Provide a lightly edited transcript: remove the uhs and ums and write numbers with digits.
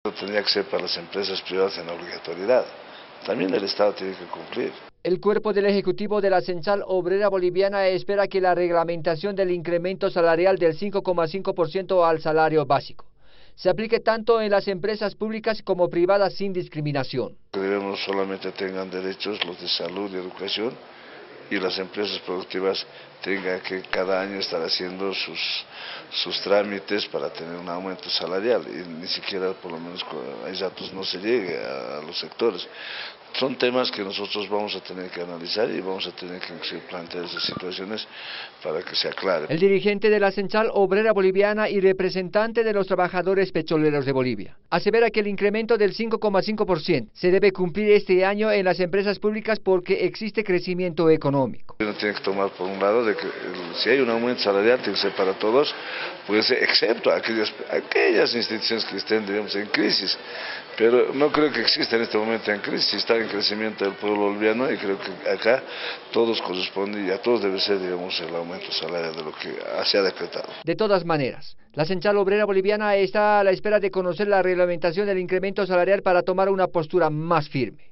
Tendría que ser para las empresas privadas en obligatoriedad. También el Estado tiene que cumplir. El cuerpo del Ejecutivo de la Central Obrera Boliviana espera que la reglamentación del incremento salarial del 5,5% al salario básico se aplique tanto en las empresas públicas como privadas sin discriminación. Debemos solamente tengan derechos los de salud y educación, y las empresas productivas tengan que cada año estar haciendo sus trámites para tener un aumento salarial, y ni siquiera por lo menos hay datos no se llegue a los sectores. Son temas que nosotros vamos a tener que analizar y vamos a tener que plantear esas situaciones para que se aclare. El dirigente de la Central Obrera Boliviana y representante de los trabajadores petroleros de Bolivia asevera que el incremento del 5,5% se debe cumplir este año en las empresas públicas porque existe crecimiento económico. Uno tiene que tomar por un lado de que si hay un aumento salarial tiene que ser para todos, puede ser excepto aquellas instituciones que estén, digamos, en crisis, pero no creo que exista en este momento en crisis, está en crecimiento del pueblo boliviano, y creo que acá todos corresponde y a todos debe ser, digamos, el aumento salarial de lo que se ha decretado. De todas maneras, la Central Obrera Boliviana está a la espera de conocer la reglamentación del incremento salarial para tomar una postura más firme.